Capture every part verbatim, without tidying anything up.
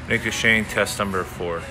Ricocheting test number four.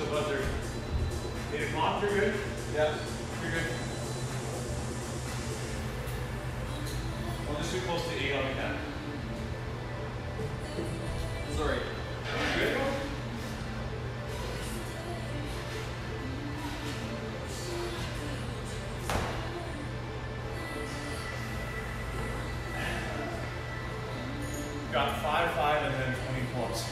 the buzzer. Hit it, come on, you're good? Yeah, you're good. Don't just too close to eight on the count. Sorry. You good? Got five, five, and then twenty plus.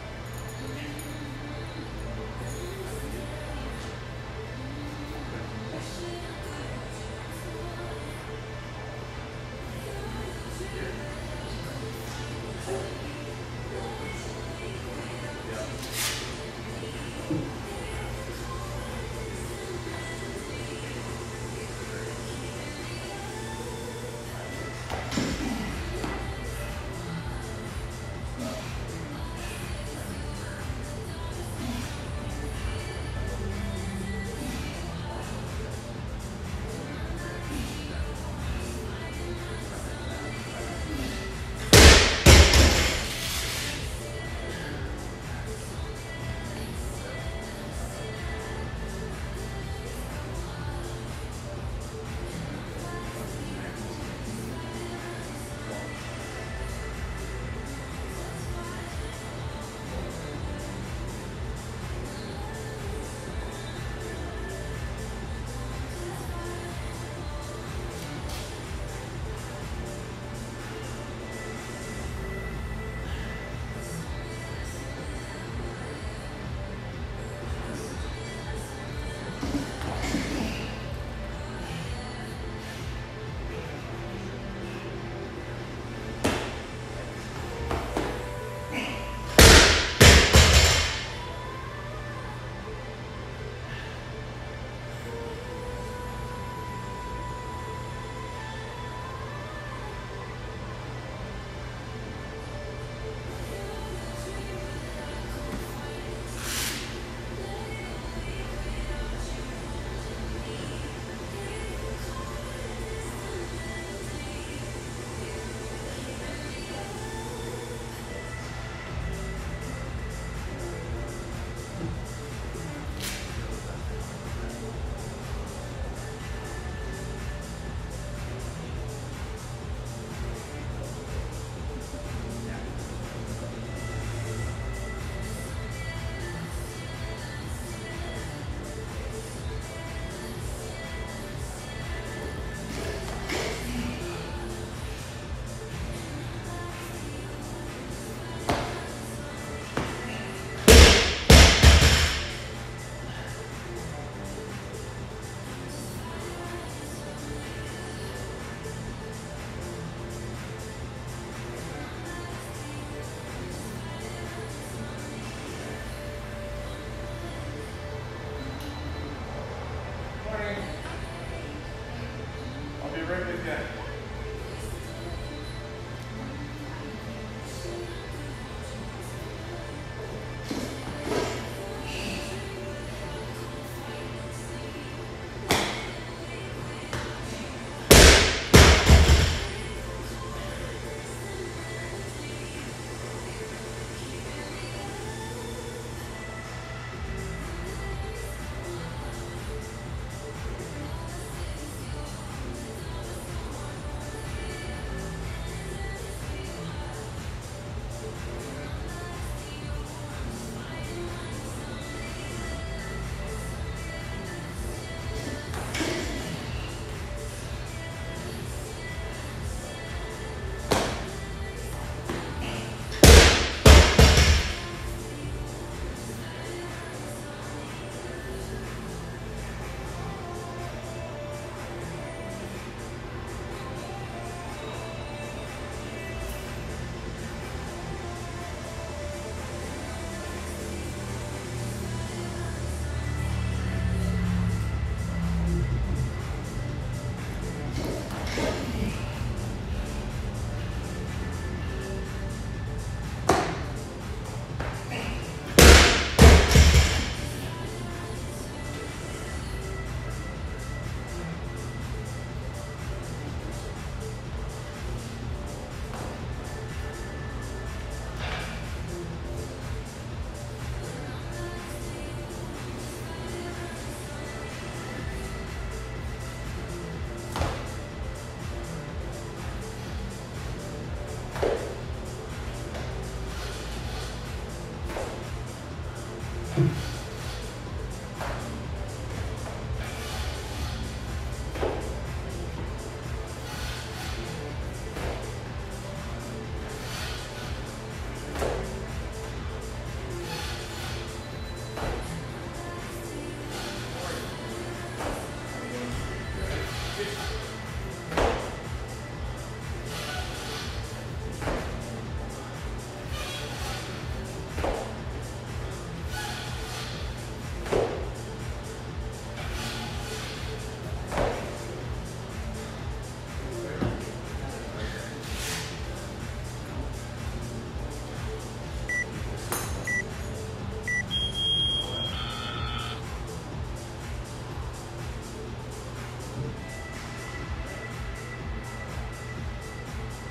Right with you.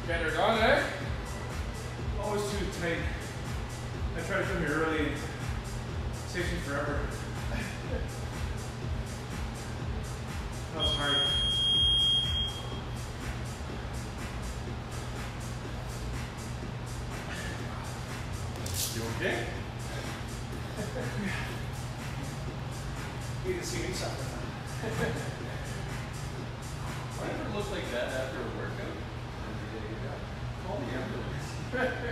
Better gone, eh? Always too tight. I try to come here early. It takes me forever. That was hard. You okay? You can see me suffer. Why ever look like that after a workout? Call the ambulance.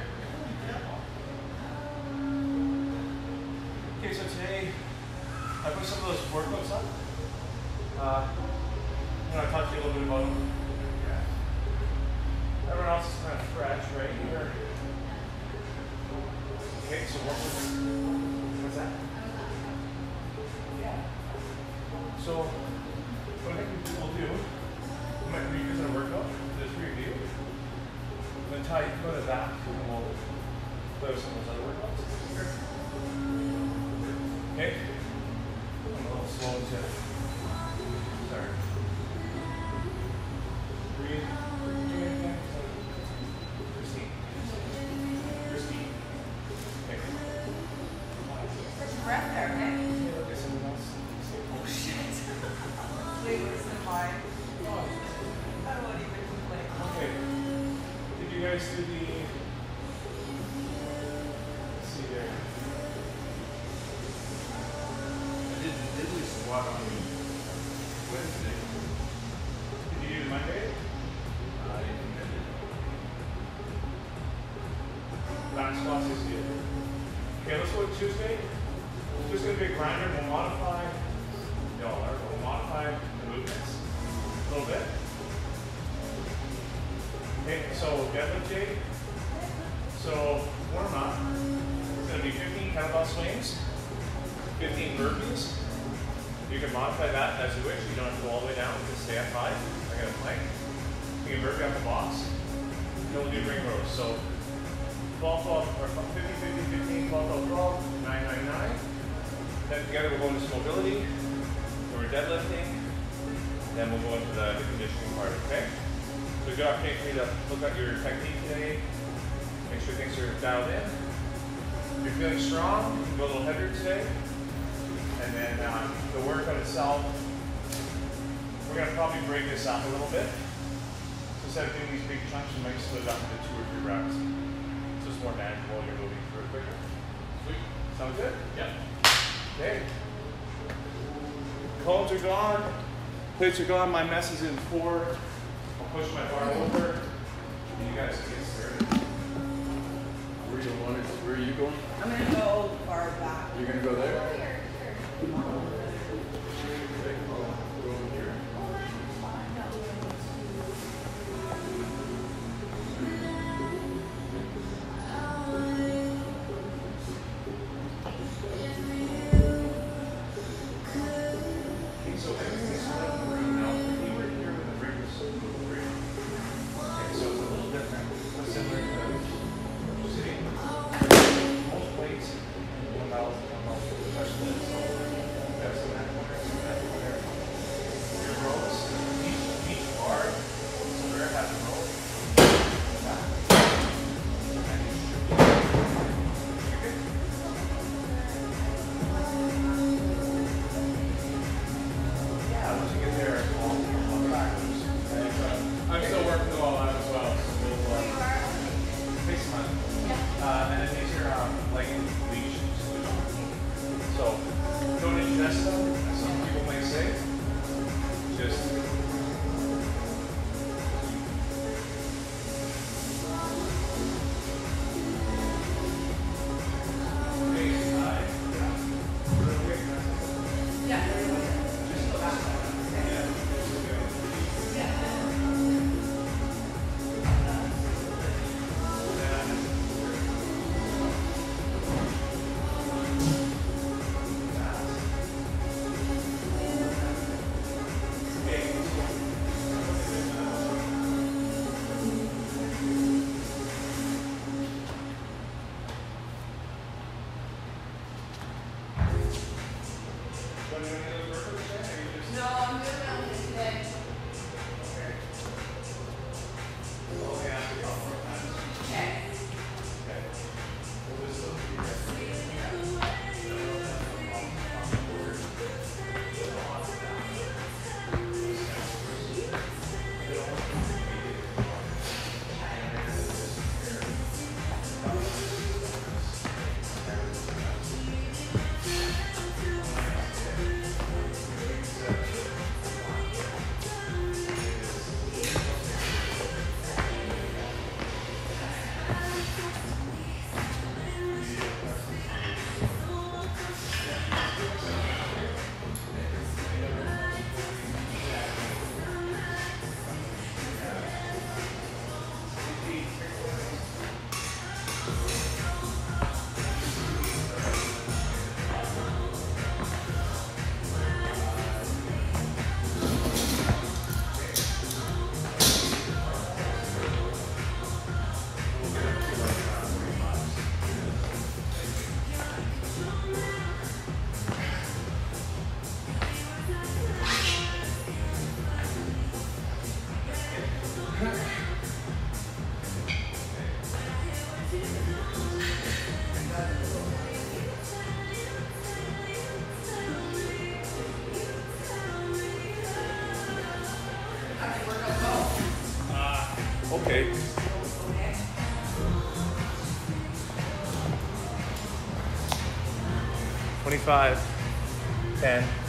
Okay, so today I put some of those workouts up. Uh, you know, I talked to you a little bit about them. Yeah. Everyone else is kind of fresh right here. Okay, so what was what's that? Yeah. So what I think we'll do, we might revisit a workout, this review. I'm gonna tie you go to that and we'll play with some of those other workouts. Sure. Okay? I'm a little slow to start. Breathe. Christine. Christine. Okay. There's breath there, okay? Hey, look at someone else. Oh shit. Way worse than mine. I don't want to even complain. Okay. Did you guys do the... Let's see there. I did the diddly squat on Wednesday. Did you do Monday? I think I did. Back squats is good. Okay, let's go with Tuesday. Just gonna be a grinder. We'll modify. No, we'll modify the movements a little bit. Okay, so deadlift day. So warm up. It's gonna be fifteen kettlebell swings, fifteen burpees. You can modify that as you wish. You don't have to go all the way down. You can stay up high. I got a plank. You can burpee off the box. And then we'll do ring rows. So twelve, twelve, or fifteen, fifteen, fifteen, twelve, twelve, twelve, nine, nine, nine. Then together we'll go into some mobility. So we're deadlifting. Then we'll go into the, the conditioning part, okay? So good opportunity for you to look at your technique today. Make sure things are dialed in. If you're feeling strong, you can go a little heavier today. And then um, the workout itself, we're going to probably break this up a little bit. So instead of doing these big chunks, we might split it up into two or three reps. So it's more manageable, you're moving through it quicker. Sweet. Sound good? Yeah. Okay. Cones are gone. Plates are gone. My mess is in four. I'll push my bar over. And you guys can get started. Where do you want it? Where are you going? I'm gonna go far back. You're gonna go there? Here, here. Go over here. Okay, so everything's split up in the room now. You were here when the ring was moving. Okay, so it's a little different. It's similar to sitting. Most weights, one thousand, one thousand, especially. So that's Okay. Twenty-five. Ten.